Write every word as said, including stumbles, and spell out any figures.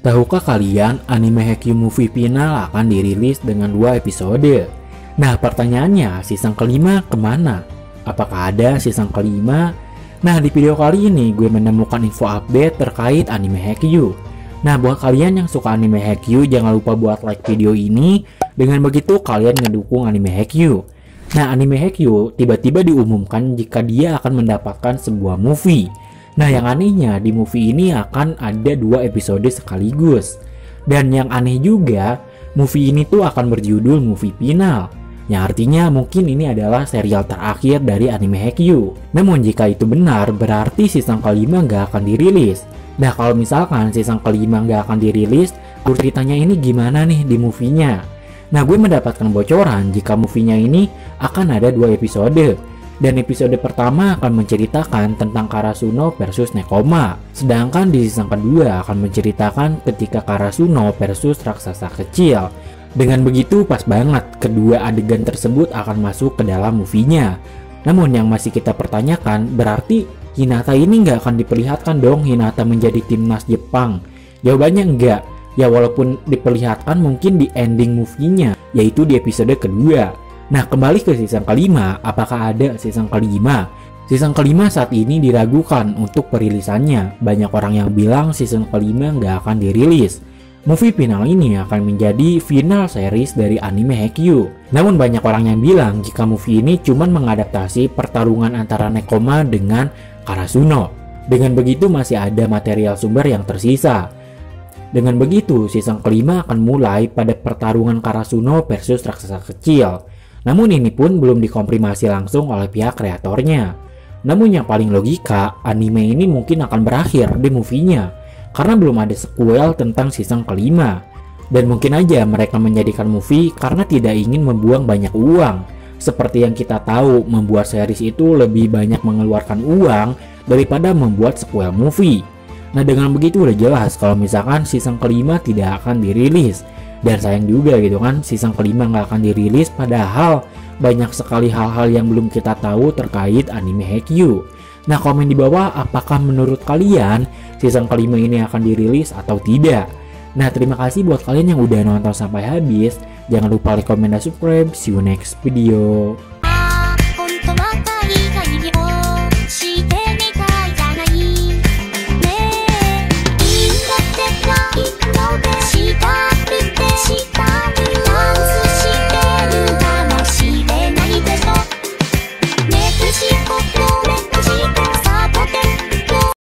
Tahukah kalian anime Haikyuu movie final akan dirilis dengan dua episode? Nah, pertanyaannya, season kelima kemana? Apakah ada season kelima? Nah, di video kali ini gue menemukan info update terkait anime Haikyuu. Nah, buat kalian yang suka anime Haikyuu, jangan lupa buat like video ini. Dengan begitu kalian ngedukung anime Haikyuu. Nah, anime Haikyuu tiba-tiba diumumkan jika dia akan mendapatkan sebuah movie. Nah, yang anehnya di movie ini akan ada dua episode sekaligus. Dan yang aneh juga, movie ini tuh akan berjudul movie final, yang artinya mungkin ini adalah serial terakhir dari anime Haikyuu. Namun jika itu benar, berarti season kelima nggak akan dirilis. Nah, kalau misalkan season kelima nggak akan dirilis, alur ceritanya ini gimana nih di movie-nya? Nah, gue mendapatkan bocoran jika movie-nya ini akan ada dua episode. Dan episode pertama akan menceritakan tentang Karasuno versus Nekoma. Sedangkan di season kedua akan menceritakan ketika Karasuno versus raksasa kecil. Dengan begitu pas banget kedua adegan tersebut akan masuk ke dalam movie-nya. Namun yang masih kita pertanyakan, berarti Hinata ini nggak akan diperlihatkan dong Hinata menjadi timnas Jepang? Jawabannya enggak. Ya walaupun diperlihatkan mungkin di ending movie-nya, yaitu di episode kedua. Nah, kembali ke season kelima, apakah ada season kelima? Season kelima saat ini diragukan untuk perilisannya. Banyak orang yang bilang season kelima nggak akan dirilis. Movie final ini akan menjadi final series dari anime Haikyuu. Namun banyak orang yang bilang jika movie ini cuma mengadaptasi pertarungan antara Nekoma dengan Karasuno. Dengan begitu masih ada material sumber yang tersisa. Dengan begitu, season kelima akan mulai pada pertarungan Karasuno versus raksasa kecil. Namun ini pun belum dikonfirmasi langsung oleh pihak kreatornya. Namun yang paling logika, anime ini mungkin akan berakhir di movie-nya, karena belum ada sequel tentang season kelima. Dan mungkin aja mereka menjadikan movie karena tidak ingin membuang banyak uang. Seperti yang kita tahu, membuat series itu lebih banyak mengeluarkan uang daripada membuat sequel movie. Nah, dengan begitu udah jelas kalau misalkan season kelima tidak akan dirilis. Dan sayang juga gitu kan, season kelima nggak akan dirilis padahal banyak sekali hal-hal yang belum kita tahu terkait anime Haikyuu. Nah, komen di bawah apakah menurut kalian season kelima ini akan dirilis atau tidak. Nah, terima kasih buat kalian yang udah nonton sampai habis. Jangan lupa like, comment, dan subscribe. See you next video.